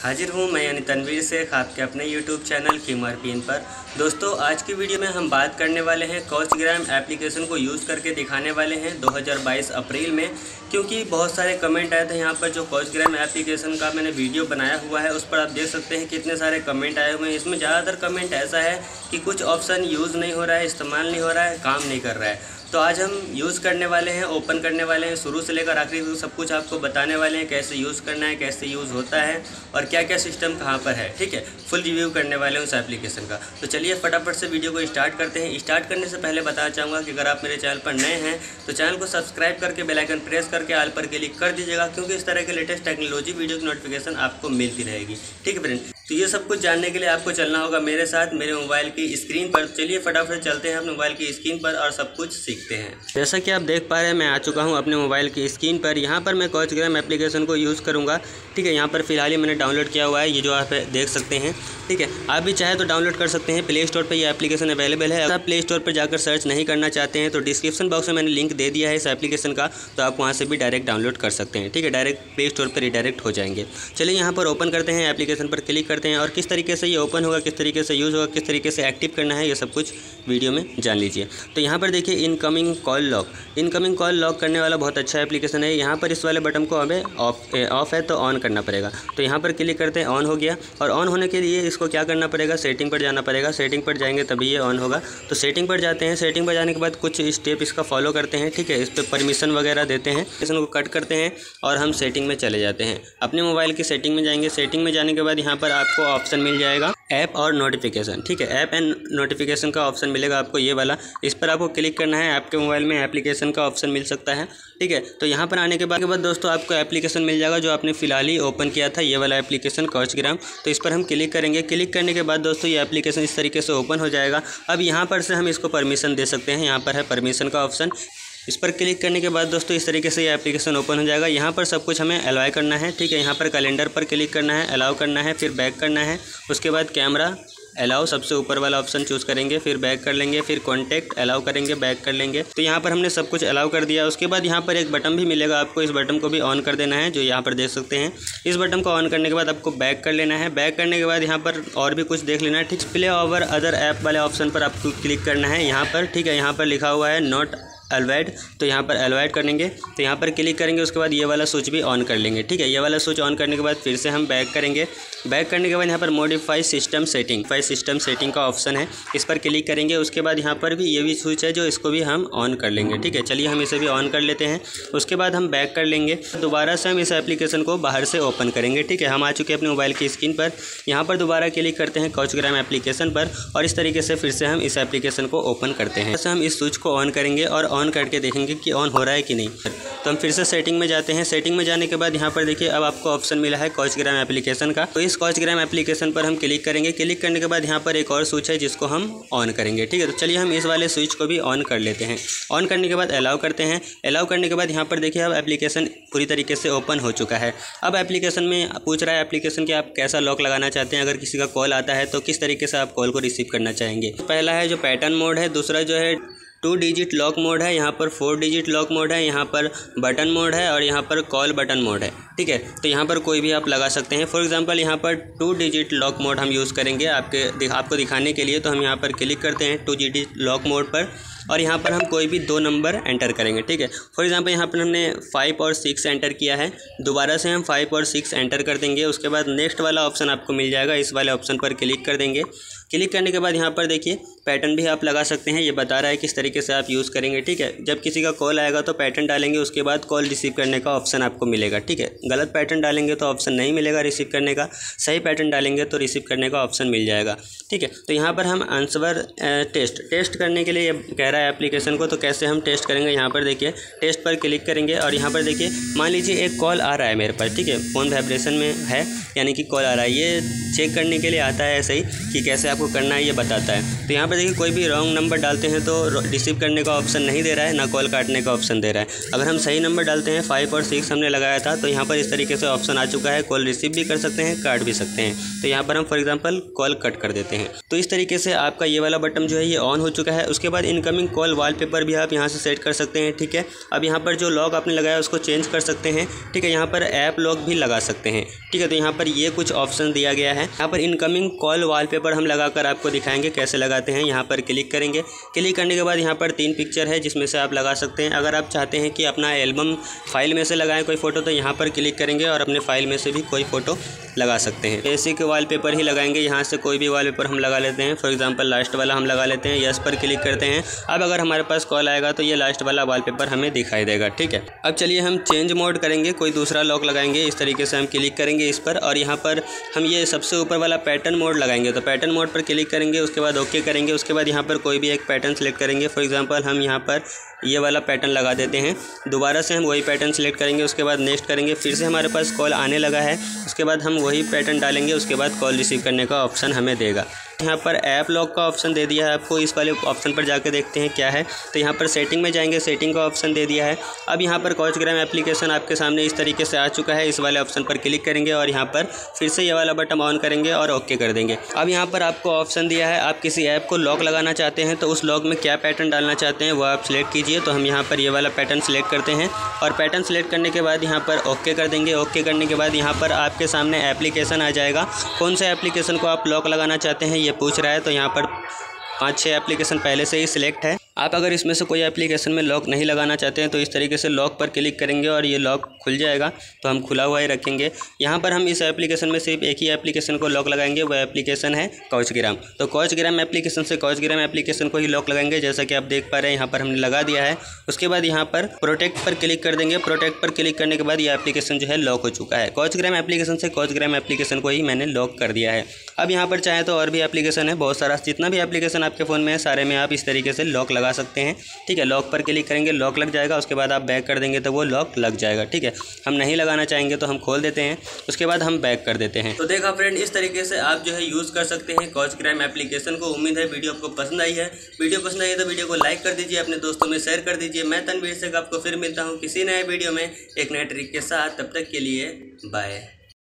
हाजिर हूँ मैं यानी तनवीर शेख आपके अपने YouTube चैनल कीमर पिन पर। दोस्तों आज की वीडियो में हम बात करने वाले हैं कॉस्टग्राम एप्लीकेशन को यूज़ करके दिखाने वाले हैं 2022 अप्रैल में, क्योंकि बहुत सारे कमेंट आए थे यहाँ पर। जो कॉस्टग्राम एप्लीकेशन का मैंने वीडियो बनाया हुआ है उस पर आप देख सकते हैं कितने सारे कमेंट आए हुए हैं। इसमें ज़्यादातर कमेंट ऐसा है कि कुछ ऑप्शन यूज़ नहीं हो रहा है, इस्तेमाल नहीं हो रहा है, काम नहीं कर रहा है। तो आज हम यूज़ करने वाले हैं, ओपन करने वाले हैं, शुरू से लेकर आखिरी तक सब कुछ आपको बताने वाले हैं, कैसे यूज़ करना है, कैसे यूज़ होता है और क्या क्या सिस्टम कहाँ पर है। ठीक है, फुल रिव्यू करने वाले हैं उस एप्लीकेशन का। तो चलिए फटाफट से वीडियो को स्टार्ट करते हैं। स्टार्ट करने से पहले बताना चाहूँगा कि अगर आप मेरे चैनल पर नए हैं तो चैनल को सब्सक्राइब करके बेल आइकन प्रेस करके ऑल पर क्लिक कर दीजिएगा, क्योंकि इस तरह के लेटेस्ट टेक्नोलॉजी वीडियो की नोटिफिकेशन आपको मिलती रहेगी। ठीक है फ्रेंड, तो ये सब कुछ जानने के लिए आपको चलना होगा मेरे साथ मेरे मोबाइल की स्क्रीन पर। चलिए फटाफट चलते हैं अपने मोबाइल की स्क्रीन पर और सब कुछ सीखते हैं। जैसा कि आप देख पा रहे हैं मैं आ चुका हूं अपने मोबाइल की स्क्रीन पर। यहां पर मैं कॉस्टग्राम एप्लीकेशन को यूज़ करूंगा। ठीक है, यहां पर फिलहाल ही मैंने डाउनलोड किया हुआ है, ये जो आप देख सकते हैं। ठीक है, आप भी चाहे तो डाउनलोड कर सकते हैं। प्ले स्टोर पर ये एप्लीकेशन अवेलेबल है। अगर आप प्ले स्टोर पर जाकर सर्च नहीं करना चाहते हैं तो डिस्क्रिप्शन बॉक्स में मैंने लिंक दे दिया है इस एप्लीकेशन का, तो आप वहाँ से भी डायरेक्ट डाउनलोड कर सकते हैं। ठीक है, डायरेक्ट प्ले स्टोर पर रिडायरेक्ट हो जाएंगे। चलिए यहाँ पर ओपन करते हैं, एप्लीकेशन पर क्लिक करते हैं और किस तरीके से ये ओपन होगा, किस तरीके से यूज़ होगा, किस तरीके से एक्टिव करना है, ये सब कुछ वीडियो में जान लीजिए। तो यहाँ पर देखिए incoming call lock. Incoming call lock करने वाला बहुत अच्छा एप्लीकेशन है। यहाँ पर इस वाले बटन को हमें ऑफ है तो ऑन करना पड़ेगा। तो यहाँ पर क्लिक करते हैं, ऑन हो गया। और ऑन होने के लिए इसको क्या करना पड़ेगा, सेटिंग पर जाना पड़ेगा। सेटिंग पर जाएंगे तभी ये ऑन होगा। तो सेटिंग पर जाते हैं। सेटिंग पर जाने के बाद कुछ स्टेप इसका फॉलो करते हैं। ठीक है, इस पर परमिशन वगैरह देते हैं, इसको कट करते हैं और हम सेटिंग में चले जाते हैं। अपने मोबाइल की सेटिंग में जाएंगे। सेटिंग में जाने के बाद यहाँ पर आपको ऑप्शन मिल जाएगा ऐप और नोटिफिकेशन। ठीक है, ऐप एंड नोटिफिकेशन का ऑप्शन मिलेगा आपको ये वाला, इस पर आपको क्लिक करना है। आपके मोबाइल में एप्लीकेशन का ऑप्शन मिल सकता है। ठीक है, तो यहाँ पर आने के बाद दोस्तों आपको एप्लीकेशन मिल जाएगा जो आपने फिलहाल ही ओपन किया था, ये वाला एप्लीकेशन कॉस्टग्राम। तो इस पर हम क्लिक करेंगे। क्लिक करने के बाद दोस्तों ये एप्लीकेशन इस तरीके से ओपन हो जाएगा। अब यहाँ पर से हम इसको परमिशन दे सकते हैं। यहाँ पर है परमिशन का ऑप्शन, इस पर क्लिक करने के बाद दोस्तों इस तरीके से ये एप्लीकेशन ओपन हो जाएगा। यहाँ पर सब कुछ हमें अलाउ करना है। ठीक है, यहाँ पर कैलेंडर पर क्लिक करना है, अलाउ करना है, फिर बैक करना है। उसके बाद कैमरा अलाउ, सबसे ऊपर वाला ऑप्शन चूज़ करेंगे, फिर बैक कर लेंगे, फिर कॉन्टैक्ट अलाउ करेंगे, बैक कर लेंगे। तो यहाँ पर हमने सब कुछ अलाउ कर दिया। उसके बाद यहाँ पर एक बटन भी मिलेगा आपको, इस बटन को भी ऑन कर देना है, जो यहाँ पर देख सकते हैं। इस बटन को ऑन करने के बाद आपको बैक कर लेना है। बैक करने के बाद यहाँ पर और भी कुछ देख लेना है। ठीक, प्ले ओवर अदर ऐप वाले ऑप्शन पर आपको क्लिक करना है यहाँ पर। ठीक है, यहाँ पर लिखा हुआ है नॉट अलाउड, तो यहाँ पर अलाउड करेंगे। तो यहाँ पर क्लिक करेंगे, उसके बाद ये वाला स्विच भी ऑन कर लेंगे। ठीक है, ये वाला स्विच ऑन करने के बाद फिर से हम बैक करेंगे। बैक करने के बाद यहाँ पर मॉडिफाई सिस्टम सेटिंग का ऑप्शन है, इस पर क्लिक करेंगे। उसके बाद यहाँ पर भी ये भी स्विच है जो इसको भी हम ऑन कर लेंगे। ठीक है, चलिए हम इसे भी ऑन कर लेते हैं। उसके बाद हम बैक कर लेंगे। दोबारा से हम इस एप्लीकेशन को बाहर से ओपन करेंगे। ठीक है, हम आ चुके हैं अपने मोबाइल की स्क्रीन पर। यहाँ पर दोबारा क्लिक करते हैं कॉस्टग्राम एप्लीकेशन पर और इस तरीके से फिर से हम इस एप्लीकेशन को ओपन करते हैं। जैसे हम इस स्विच को ऑन करेंगे और ऑन करके देखेंगे कि ऑन हो रहा है कि नहीं। तो हम फिर से सेटिंग में जाते हैं। सेटिंग में जाने के बाद यहाँ पर देखिए अब आपको ऑप्शन मिला है कॉस्टग्राम एप्लीकेशन का। तो इस कॉस्टग्राम एप्लीकेशन पर हम क्लिक करेंगे। क्लिक करने के बाद यहाँ पर एक और स्विच है जिसको हम ऑन करेंगे। ठीक है, तो चलिए हम इस वाले स्विच को भी ऑन कर लेते हैं। ऑन करने के बाद अलाउ करते हैं। अलाउ करने के बाद यहाँ पर देखिए अब एप्लीकेशन पूरी तरीके से ओपन हो चुका है। अब एप्लीकेशन में पूछ रहा है एप्लीकेशन कि आप कैसा लॉक लगाना चाहते हैं। अगर किसी का कॉल आता है तो किस तरीके से आप कॉल को रिसीव करना चाहेंगे। पहला है जो पैटर्न मोड है, दूसरा जो है 2 डिजिट लॉक मोड है, यहाँ पर 4 डिजिट लॉक मोड है, यहाँ पर बटन मोड है और यहाँ पर कॉल बटन मोड है। ठीक है, तो यहाँ पर कोई भी आप लगा सकते हैं। फॉर एग्जांपल यहाँ पर 2 डिजिट लॉक मोड हम यूज़ करेंगे आपको दिखाने के लिए। तो हम यहाँ पर क्लिक करते हैं 2 डिजिट लॉक मोड पर और यहाँ पर हम कोई भी 2 नंबर एंटर करेंगे। ठीक है, फॉर एग्जांपल यहाँ पर हमने 5 और 6 एंटर किया है, दोबारा से हम 5 और 6 एंटर कर देंगे। उसके बाद नेक्स्ट वाला ऑप्शन आपको मिल जाएगा, इस वाले ऑप्शन पर क्लिक कर देंगे। क्लिक करने के बाद यहाँ पर देखिए पैटर्न भी आप लगा सकते हैं, ये बता रहा है किस तरीके से आप यूज़ करेंगे। ठीक है, जब किसी का कॉल आएगा तो पैटर्न डालेंगे, उसके बाद कॉल रिसीव करने का ऑप्शन आपको मिलेगा। ठीक है, गलत पैटर्न डालेंगे तो ऑप्शन नहीं मिलेगा रिसीव करने का, सही पैटर्न डालेंगे तो रिसीव करने का ऑप्शन मिल जाएगा। ठीक है, तो यहाँ पर हम आंसर टेस्ट करने के लिए कह रहा है एप्लीकेशन को, तो कैसे हम टेस्ट करेंगे। यहाँ पर देखिए टेस्ट पर क्लिक करेंगे और यहाँ पर देखिए मान लीजिए एक कॉल आ रहा है मेरे पास। ठीक है, फ़ोन वाइब्रेशन में है यानी कि कॉल आ रहा है, ये चेक करने के लिए आता है ऐसे ही कि कैसे आपको करना है ये बताता है। तो यहाँ पर देखिए कोई भी रॉन्ग नंबर डालते हैं तो रिसीव करने का ऑप्शन नहीं दे रहा है, ना कॉल काटने का ऑप्शन दे रहा है। अगर हम सही नंबर डालते हैं 5 और 6 हमने लगाया था तो यहाँ पर पर इस तरीके से ऑप्शन आ चुका है, कॉल रिसीव भी कर सकते हैं, काट भी सकते हैं। तो यहाँ पर हम फॉर एग्जांपल कॉल कट कर देते हैं। तो इस तरीके से आपका ये वाला बटन जो है ये ऑन हो चुका है। उसके बाद इनकमिंग कॉल वॉलपेपर भी आप यहाँ से सेट कर सकते हैं, ठीक है। अब यहाँ पर जो लॉक आपने लगाया उसको चेंज कर सकते हैं, ठीक है। यहाँ पर ऐप लॉक भी लगा सकते हैं, ठीक है। तो यहाँ पर ये कुछ ऑप्शन दिया गया है। यहाँ पर इनकमिंग कॉल वॉलपेपर हम लगाकर आपको दिखाएंगे कैसे लगाते हैं। यहाँ पर क्लिक करेंगे, क्लिक करने के बाद यहाँ पर 3 पिक्चर है जिसमें से आप लगा सकते हैं। अगर आप चाहते हैं कि अपना एल्बम फाइल में से लगाएं कोई फ़ोटो, तो यहाँ पर क्लिक करेंगे और अपने फाइल में से भी कोई फ़ोटो लगा सकते हैं। बेसिक वॉलपेपर ही लगाएंगे, यहाँ से कोई भी वॉलपेपर हम लगा लेते हैं। फॉर एग्जांपल लास्ट वाला हम लगा लेते हैं, यस पर क्लिक करते हैं। अब अगर हमारे पास कॉल आएगा तो ये लास्ट वाला वॉलपेपर हमें दिखाई देगा, ठीक है। अब चलिए हम चेंज मोड करेंगे, कोई दूसरा लॉक लगाएंगे। इस तरीके से हम क्लिक करेंगे इस पर और यहाँ पर हम ये सबसे ऊपर वाला पैटर्न मोड लगाएंगे। तो पैटर्न मोड पर क्लिक करेंगे, उसके बाद ओके करेंगे। उसके बाद यहाँ पर कोई भी एक पैटर्न सेलेक्ट करेंगे। फॉर एग्जांपल हम यहाँ पर ये वाला पैटर्न लगा देते हैं। दोबारा से हम वही पैटर्न सेलेक्ट करेंगे, उसके बाद नेक्स्ट करेंगे। फिर से हमारे पास कॉल आने लगा है, उसके बाद हम वही पैटर्न डालेंगे, उसके बाद कॉल रिसीव करने का ऑप्शन हमें देगा। यहाँ पर ऐप लॉक का ऑप्शन दे दिया है आपको। इस वाले ऑप्शन पर जाकर देखते हैं क्या है। तो यहाँ पर सेटिंग में जाएंगे, सेटिंग का ऑप्शन दे दिया है। अब यहाँ पर कॉचग्राम एप्लीकेशन आपके सामने इस तरीके से आ चुका है। इस वाले ऑप्शन पर क्लिक करेंगे और यहाँ पर फिर से ये वाला बटन ऑन करेंगे और ओके कर देंगे। अब यहाँ पर आपको ऑप्शन दिया है, आप किसी ऐप को लॉक लगाना चाहते हैं तो उस लॉक में क्या पैटर्न डालना चाहते हैं वो आप सिलेक्ट कीजिए। तो हम यहाँ पर ये वाला पैटर्न सिलेक्ट करते हैं और पैटर्न सिलेक्ट करने के बाद यहाँ पर ओके कर देंगे। ओके करने के बाद यहाँ पर आपके सामने एप्लीकेशन आ जाएगा। कौन से एप्लीकेशन को आप लॉक लगाना चाहते हैं ये पूछ रहा है। तो यहाँ पर 5-6 एप्लीकेशन पहले से ही सिलेक्ट है। आप अगर इसमें से कोई एप्लीकेशन में लॉक नहीं लगाना चाहते हैं तो इस तरीके से लॉक पर क्लिक करेंगे और ये लॉक खुल जाएगा। तो हम खुला हुआ ही रखेंगे। यहाँ पर हम इस एप्लीकेशन में सिर्फ एक ही एप्लीकेशन को लॉक लगाएंगे, वह एप्लीकेशन है कॉचग्राम। तो कॉचग्राम एप्लीकेशन से कॉचग्राम एप्लीकेशन को ही लॉक लगाएंगे, जैसा कि आप देख पा रहे हैं यहाँ पर हमने लगा दिया है। उसके बाद यहाँ पर प्रोटेक्ट पर क्लिक कर देंगे। प्रोटेक्ट पर क्लिक करने के बाद ये एप्लीकेशन जो है लॉक हो चुका है। कॉचग्राम एप्लीकेशन से कॉचग्राम एप्लीकेशन को ही मैंने लॉक कर दिया है। अब यहाँ पर चाहे तो और भी एप्लीकेशन है बहुत सारा, जितना भी एप्लीकेशन आपके फ़ोन में है सारे में आप इस तरीके से लॉक लगा सकते हैं, ठीक है। लॉक पर क्लिक करेंगे, लॉक लग जाएगा। उसके बाद आप बैक कर देंगे तो वो लॉक लग जाएगा, ठीक है। हम नहीं लगाना चाहेंगे तो हम खोल देते हैं, उसके बाद हम बैक कर देते हैं। तो देखा फ्रेंड, इस तरीके से आप जो है यूज़ कर सकते हैं कॉचग्राम एप्लीकेशन को। उम्मीद है वीडियो आपको पसंद आई है। वीडियो पसंद आई है तो वीडियो को लाइक कर दीजिए, अपने दोस्तों में शेयर कर दीजिए। मैं तनवीर शेख आपको फिर मिलता हूँ किसी नए वीडियो में एक नए ट्रिक के साथ। तब तक के लिए बाय।